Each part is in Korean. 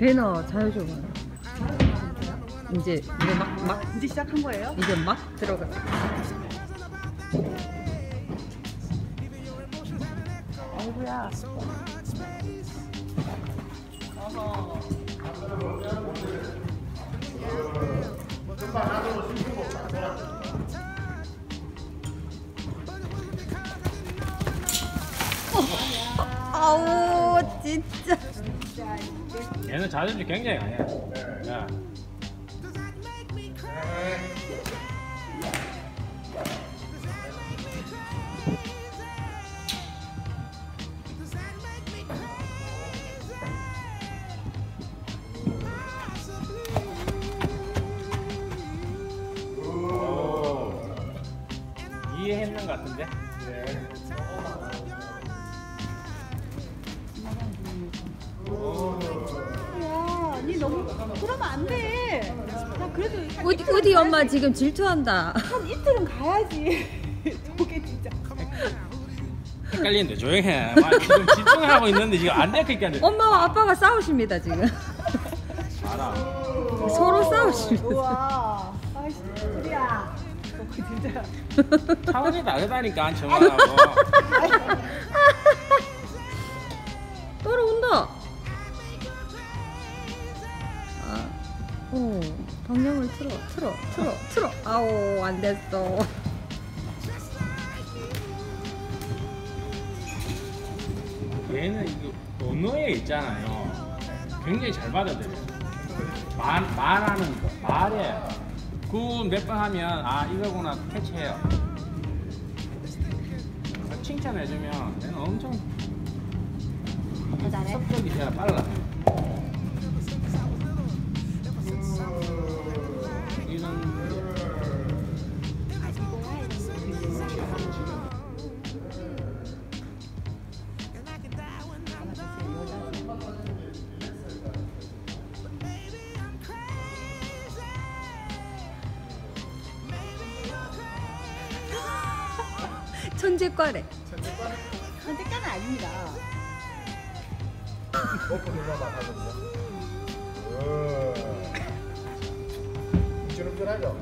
배너 자유조명. 이제 막 이제 시작한 거예요? 이제 막 들어가. 아이고야. 아우 진짜. 얘는 자존심 굉장히 강해. 야. 이해했는 것 같은데? 야, 니 너무 그러면 안 돼. 나 그래도 어디 엄마 지금 질투한다. 한 이틀은 가야지. 저게 진짜. 헷갈리는데 조용해. 지금 집중하고 있는데 지금 안 되니까. 엄마와 아빠가 싸우십니다 지금. 알아. 서로 싸우십니다. 우와. 아이씨, 우리야. 너 진짜. 차원이 다르다니까 정말하고. 따라온다. 방향을 틀어. 아오 안 됐어. 얘는 이거 언어에 있잖아요. 굉장히 잘 받아들여. 말하는 거, 말에 그 몇 번 하면 아 이거구나 캐치해요. 칭찬해주면 얘는 엄청 잘해. 습득이 돼야 빨라. 이런 천재과래. 선택자는 아닙니다. 버프 눌러봐 하거든요. 찌름찌름하죠?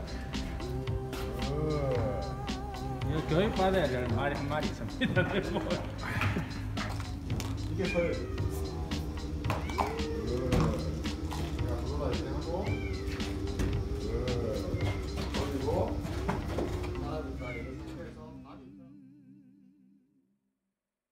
이거 교육 받아야 될 말이 한 마리 있습니다. 이게 서열.